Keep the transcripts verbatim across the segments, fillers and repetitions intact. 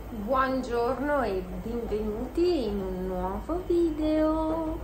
Buongiorno e benvenuti in un nuovo video.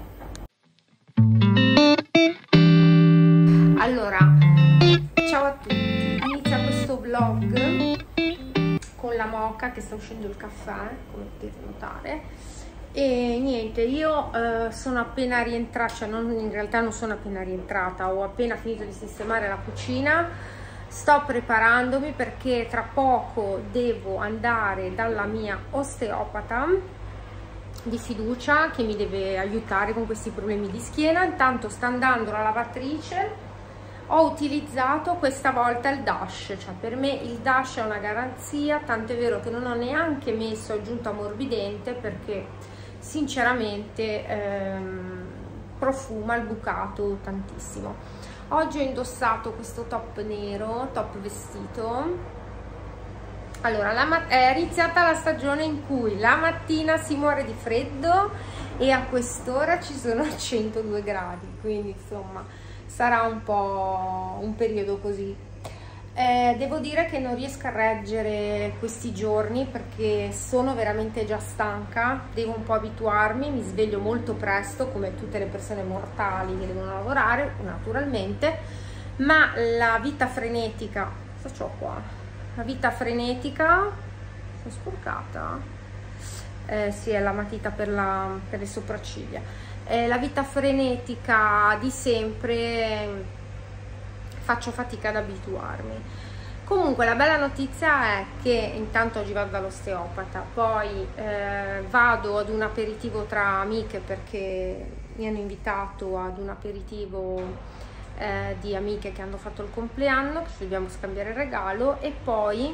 Allora, ciao a tutti, inizia questo vlog con la moka che sta uscendo il caffè, come potete notare. E niente, io eh, sono appena rientrata, cioè non, in realtà non sono appena rientrata, ho appena finito di sistemare la cucina. Sto preparandomi perché tra poco devo andare dalla mia osteopata di fiducia che mi deve aiutare con questi problemi di schiena. Intanto sta andando la lavatrice. Ho utilizzato questa volta il Dash, cioè per me il Dash è una garanzia, tanto è vero che non ho neanche messo aggiunto ammorbidente perché sinceramente ehm, profuma il bucato tantissimo. Oggi ho indossato questo top nero, top vestito. Allora, la è iniziata la stagione in cui la mattina si muore di freddo e a quest'ora ci sono centodue gradi, quindi insomma sarà un po' un periodo così. Eh, devo dire che non riesco a reggere questi giorni perché sono veramente già stanca, devo un po' abituarmi, mi sveglio molto presto come tutte le persone mortali che devono lavorare naturalmente, ma la vita frenetica, cosa c'ho qua? La vita frenetica, sono sporcata? Eh, sì, è la matita per, la, per le sopracciglia. Eh, la vita frenetica di sempre, faccio fatica ad abituarmi. Comunque la bella notizia è che intanto oggi vado dall'osteopata, poi eh, vado ad un aperitivo tra amiche perché mi hanno invitato ad un aperitivo eh, di amiche che hanno fatto il compleanno, che ci dobbiamo scambiare il regalo, e poi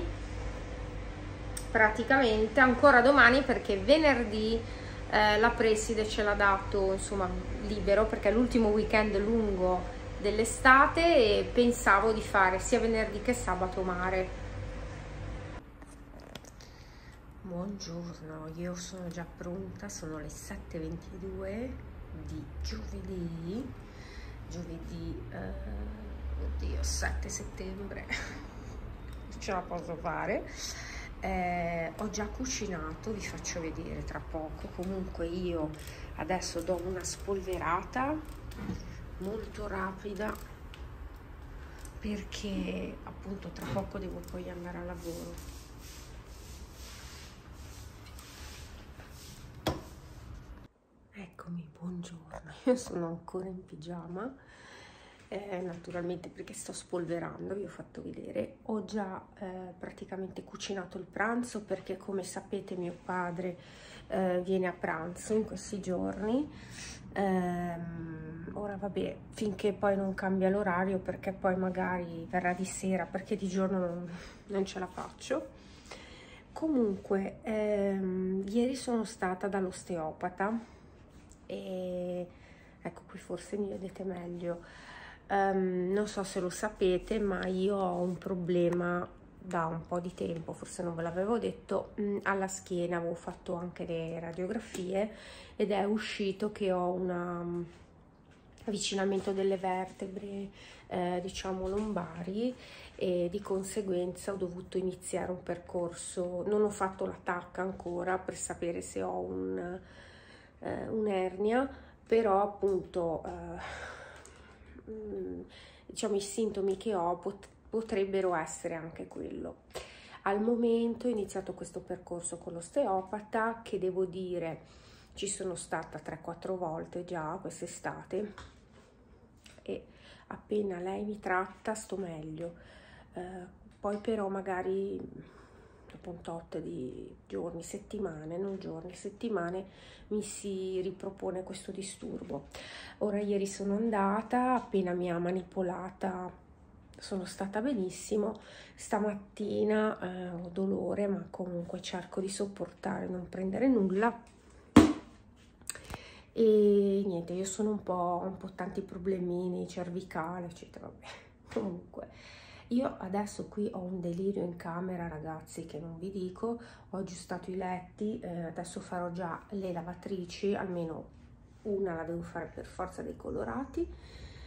praticamente ancora domani perché venerdì eh, la preside ce l'ha dato insomma libero perché è l'ultimo weekend lungo dell'estate e pensavo di fare sia venerdì che sabato mare. Buongiorno, io sono già pronta, sono le sette e ventidue di giovedì, giovedì, eh, oddio, sette settembre, ce la posso fare. Eh, ho già cucinato, vi faccio vedere tra poco. Comunque io adesso do una spolverata molto rapida perché appunto tra poco devo poi andare a lavoro. Eccomi, buongiorno, io sono ancora in pigiama, eh, naturalmente perché sto spolverando, vi ho fatto vedere. Ho già eh, praticamente cucinato il pranzo perché come sapete mio padre eh, viene a pranzo in questi giorni. Um, ora vabbè, finché poi non cambia l'orario perché poi magari verrà di sera perché di giorno non, non ce la faccio. Comunque ehm, ieri sono stata dall'osteopata e ecco qui forse mi vedete meglio. Um, non so se lo sapete ma io ho un problema da un po' di tempo, forse non ve l'avevo detto, mh, alla schiena. Avevo fatto anche le radiografie ed è uscito che ho un um, avvicinamento delle vertebre eh, diciamo lombari e di conseguenza ho dovuto iniziare un percorso. Non ho fatto la tacca ancora per sapere se ho un, eh, un'ernia, però appunto eh, mh, diciamo i sintomi che ho pot potrebbero essere anche quello. Al momento ho iniziato questo percorso con l'osteopata che devo dire ci sono stata tre quattro volte già quest'estate e appena lei mi tratta sto meglio, eh, poi però magari dopo un tot di giorni, settimane, non giorni, settimane mi si ripropone questo disturbo. Ora ieri sono andata, appena mi ha manipolata sono stata benissimo. Stamattina eh, ho dolore ma comunque cerco di sopportare, non prendere nulla. E niente, io sono un po', un po' tanti problemini, cervicale eccetera, vabbè. Comunque io adesso qui ho un delirio in camera ragazzi che non vi dico. Ho aggiustato i letti, eh, adesso farò già le lavatrici, almeno una la devo fare per forza dei colorati,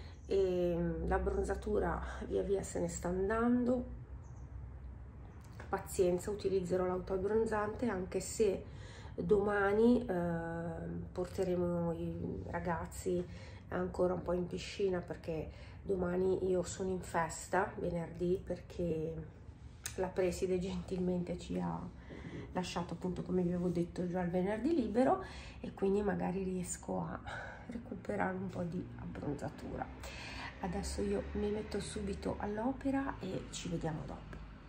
e la bronzatura via via se ne sta andando. pazienza, utilizzerò l'autoabbronzante, anche se domani eh, porteremo i ragazzi ancora un po' in piscina, perché domani io sono in festa, venerdì, perché la preside gentilmente ci ha lasciato, appunto, come vi avevo detto, già il venerdì libero, e quindi magari riesco a recuperare un po' di abbronzatura. Adesso io mi metto subito all'opera e ci vediamo dopo.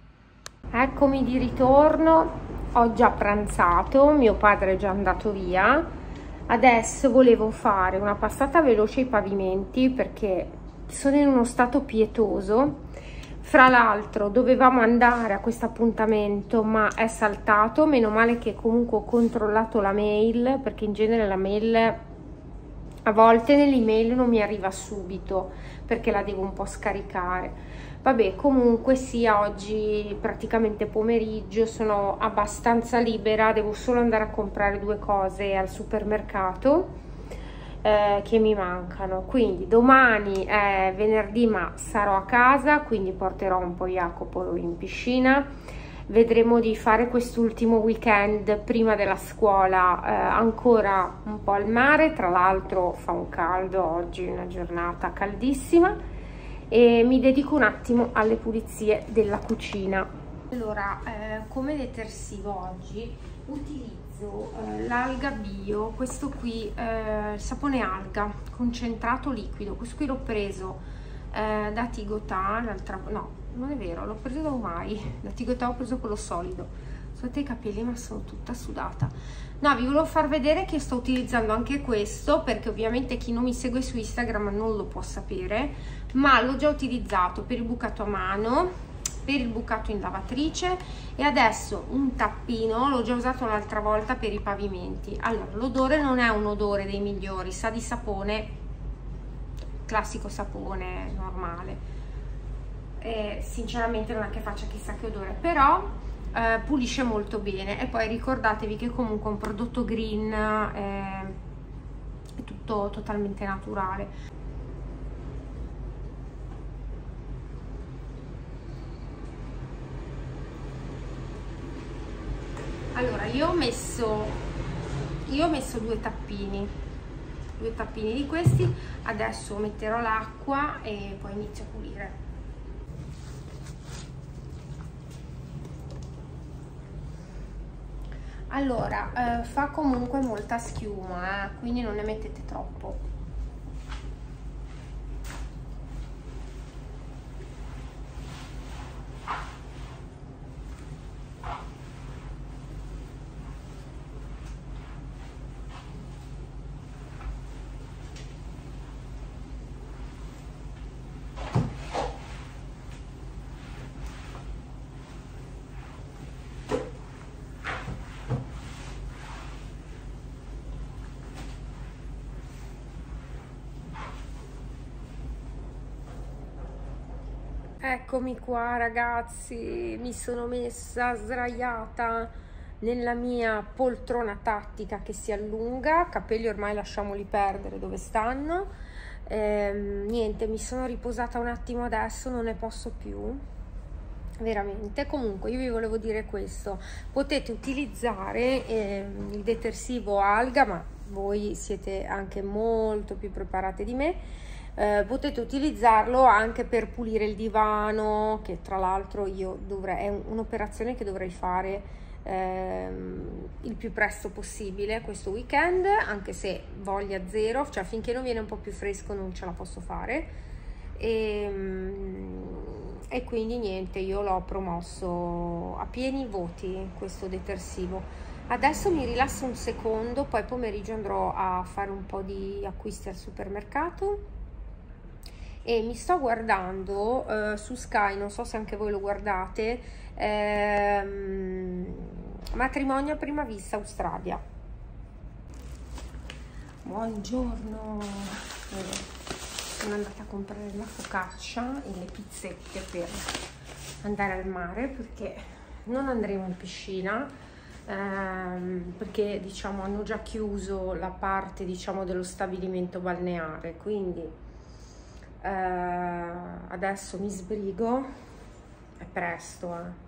Eccomi di ritorno, ho già pranzato, mio padre è già andato via. Adesso volevo fare una passata veloce ai pavimenti perché sono in uno stato pietoso. Fra l'altro dovevamo andare a questo appuntamento ma è saltato, meno male che comunque ho controllato la mail, perché in genere la mail a volte nell'email non mi arriva subito perché la devo un po' scaricare. Vabbè, comunque sia, oggi praticamente pomeriggio, sono abbastanza libera, devo solo andare a comprare due cose al supermercato eh, che mi mancano. Quindi domani è venerdì ma sarò a casa, quindi porterò un po' Jacopo in piscina. Vedremo di fare quest'ultimo weekend prima della scuola eh, ancora un po' al mare, tra l'altro fa un caldo oggi, una giornata caldissima, e mi dedico un attimo alle pulizie della cucina. Allora, eh, come detersivo oggi utilizzo eh, l'alga bio, questo qui, eh, sapone alga concentrato liquido. Questo qui l'ho preso eh, da Tigotà, l'altra, no, non è vero, l'ho preso da Umai, da Tigotà ho preso quello solido. Scusate i capelli, ma sono tutta sudata. No, vi volevo far vedere che sto utilizzando anche questo, perché ovviamente chi non mi segue su Instagram non lo può sapere, ma l'ho già utilizzato per il bucato a mano, per il bucato in lavatrice, e adesso un tappino, l'ho già usato l'altra volta per i pavimenti. Allora, l'odore non è un odore dei migliori, sa di sapone, classico sapone normale. Eh, sinceramente non è che faccia chissà che odore, però eh, pulisce molto bene. E poi ricordatevi che comunque è un prodotto green, eh, è tutto totalmente naturale. Allora, io ho messo io ho messo due tappini due tappini di questi, adesso metterò l'acqua e poi inizio a pulire. Allora, eh, fa comunque molta schiuma, eh, quindi non ne mettete troppo. Eccomi qua ragazzi, mi sono messa sdraiata nella mia poltrona tattica che si allunga, capelli ormai lasciamoli perdere dove stanno, ehm, niente, mi sono riposata un attimo adesso, non ne posso più, veramente. Comunque io vi volevo dire questo: potete utilizzare eh, il detersivo alga, ma voi siete anche molto più preparate di me. Eh, potete utilizzarlo anche per pulire il divano, che tra l'altro io dovrei, è un'operazione che dovrei fare ehm, il più presto possibile questo weekend, anche se voglia zero, cioè finché non viene un po' più fresco non ce la posso fare, e, e quindi niente, io l'ho promosso a pieni voti questo detersivo. Adesso mi rilasso un secondo, poi pomeriggio andrò a fare un po' di acquisti al supermercato e mi sto guardando uh, su Sky, non so se anche voi lo guardate, ehm, Matrimonio a prima vista Australia. Buongiorno, sono andata a comprare la focaccia e le pizzette per andare al mare, perché non andremo in piscina, ehm, perché diciamo hanno già chiuso la parte, diciamo, dello stabilimento balneare, quindi Uh, adesso mi sbrigo, è presto, eh.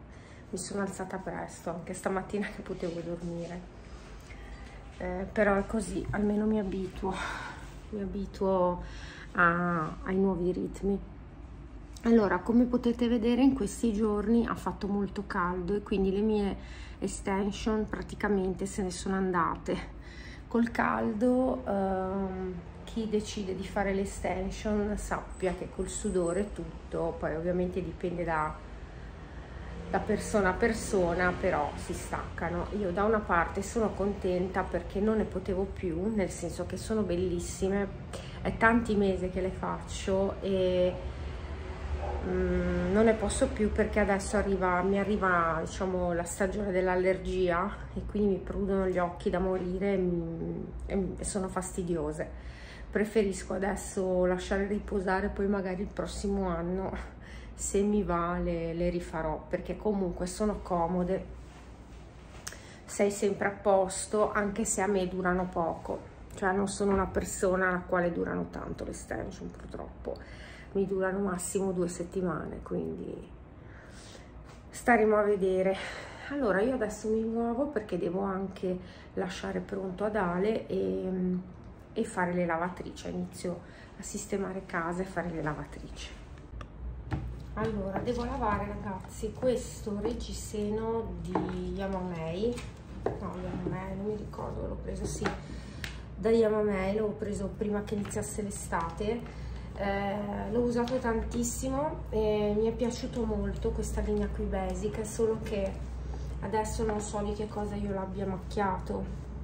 mi sono alzata presto, anche stamattina che potevo dormire, eh, però è così, almeno mi abituo, mi abituo a, ai nuovi ritmi. Allora, come potete vedere, in questi giorni ha fatto molto caldo e quindi le mie extension praticamente se ne sono andate. Col caldo, ehm, chi decide di fare l'extension sappia che col sudore è tutto, poi ovviamente dipende da, da persona a persona, però si staccano. Io da una parte sono contenta perché non ne potevo più, nel senso che sono bellissime, è tanti mesi che le faccio e mm, non ne posso più perché adesso arriva, mi arriva diciamo la stagione dell'allergia e quindi mi prudono gli occhi da morire e, mi, e sono fastidiose. Preferisco adesso lasciare riposare, poi magari il prossimo anno, se mi va, le, le rifarò, perché comunque sono comode, sei sempre a posto, anche se a me durano poco, cioè non sono una persona alla quale durano tanto le extension, purtroppo mi durano massimo due settimane, quindi staremo a vedere. Allora io adesso mi muovo perché devo anche lasciare pronto ad Ale e, e fare le lavatrici, inizio a sistemare casa e fare le lavatrici. Allora devo lavare, ragazzi, questo reggiseno di Yamamei, no Yamamei, non mi ricordo, l'ho preso, sì, da Yamamei, l'ho preso prima che iniziasse l'estate. Eh, l'ho usato tantissimo e mi è piaciuto molto questa linea qui basic, solo che adesso non so di che cosa io l'abbia macchiato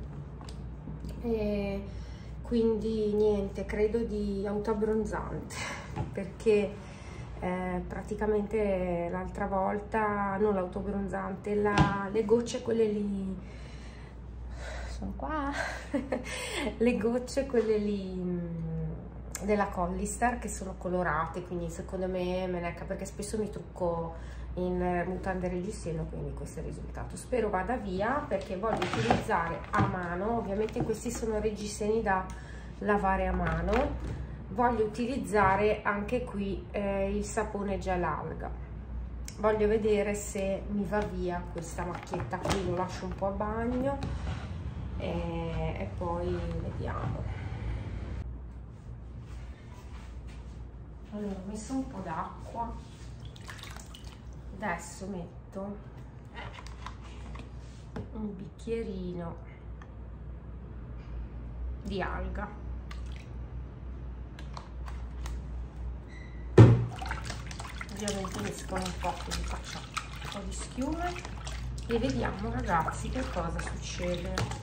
e quindi niente, credo di autoabbronzante, perché eh, praticamente l'altra volta, non l'autoabbronzante, la, le gocce quelle lì, sono qua, le gocce quelle lì della Collistar che sono colorate, quindi secondo me me ne, perché spesso mi trucco in mutande reggiseno, quindi questo è il risultato. Spero vada via perché voglio utilizzare a mano, ovviamente questi sono reggiseni da lavare a mano, voglio utilizzare anche qui eh, il sapone gel alga, voglio vedere se mi va via questa macchietta qui, lo lascio un po' a bagno e, e poi vediamo. Allora, ho messo un po' d'acqua, adesso metto un bicchierino di alga, ovviamente mescolo un po', così faccio un po' di schiuma e vediamo, ragazzi, che cosa succede.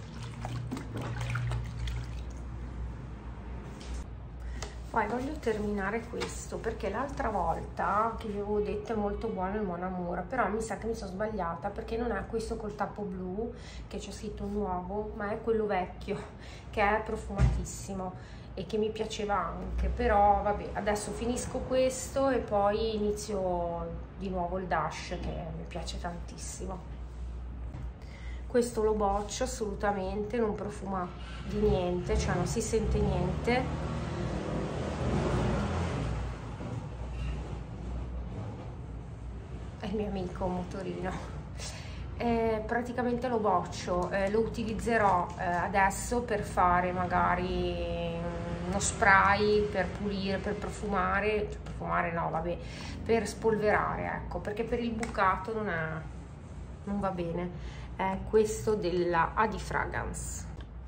Poi voglio terminare questo perché l'altra volta che vi avevo detto è molto buono il Mon Amour, però mi sa che mi sono sbagliata perché non è questo col tappo blu che c'è scritto nuovo, ma è quello vecchio che è profumatissimo e che mi piaceva anche. Però vabbè, adesso finisco questo e poi inizio di nuovo il Dash che mi piace tantissimo. Questo lo boccio assolutamente, non profuma di niente, cioè non si sente niente. Il mio amico motorino, eh, praticamente lo boccio, eh, lo utilizzerò eh, adesso per fare magari uno spray per pulire, per profumare, cioè profumare no vabbè, per spolverare, ecco, perché per il bucato non, è, non va bene. È questo della Adi Fragrance.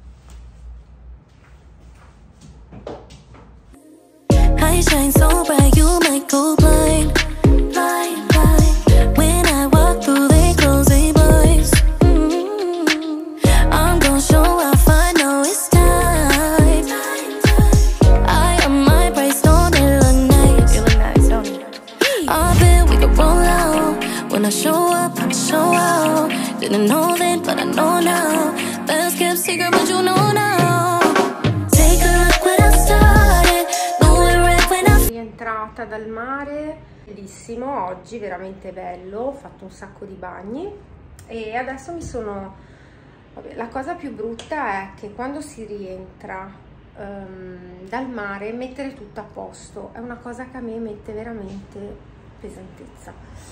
I shine so bright, you might go blind, blind, blind. When I walk through, they close their blinds. Mm-hmm. I'm gonna show off, I know it's time. I got my price on it, look nice. You look nice, don't you? I bet we could roll out. When I show up, I show out. Didn't know then, but I know now. Best kept secret, but you know now. Take a look when I started. Rientrata dal mare, bellissimo oggi, veramente bello, ho fatto un sacco di bagni e adesso mi sono, vabbè, la cosa più brutta è che quando si rientra um, dal mare mettere tutto a posto è una cosa che a me mette veramente pesantezza.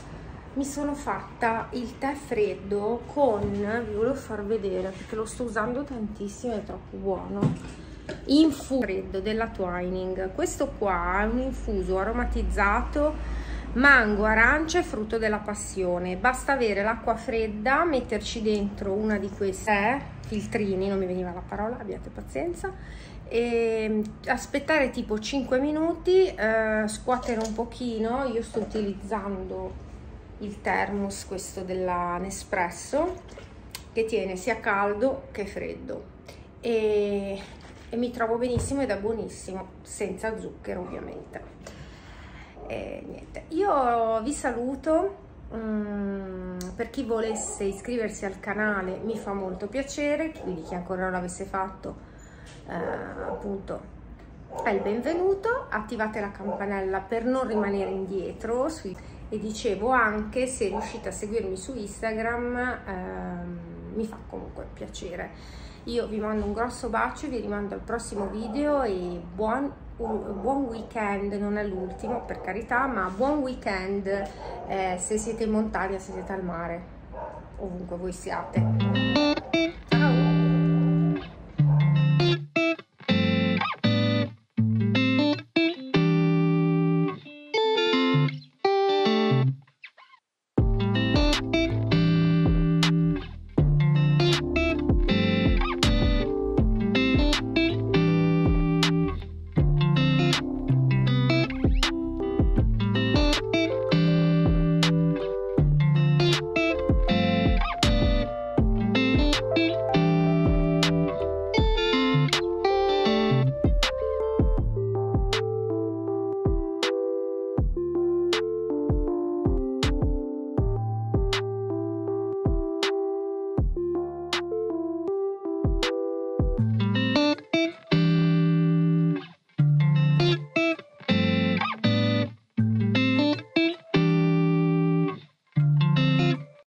mi sono fatta il tè freddo con, vi volevo far vedere perché lo sto usando tantissimo, è troppo buono, infuso freddo della Twining. Questo qua è un infuso aromatizzato mango, arancia e frutto della passione. Basta avere l'acqua fredda, metterci dentro una di queste filtrini, non mi veniva la parola, abbiate pazienza, e aspettare tipo cinque minuti, eh, scuotere un pochino. Io sto utilizzando il thermos, questo della Nespresso, che tiene sia caldo che freddo, e, e mi trovo benissimo ed è buonissimo, senza zucchero ovviamente. E niente, io vi saluto. Mm, per chi volesse iscriversi al canale mi fa molto piacere, quindi chi ancora non l'avesse fatto, eh, appunto è il benvenuto. Attivate la campanella per non rimanere indietro sui... e dicevo anche, se riuscite a seguirmi su Instagram, ehm, mi fa comunque piacere. Io vi mando un grosso bacio, vi rimando al prossimo video e buon, uh, buon weekend. Non è l'ultimo, per carità, ma buon weekend, eh, se siete in montagna, se siete al mare, ovunque voi siate.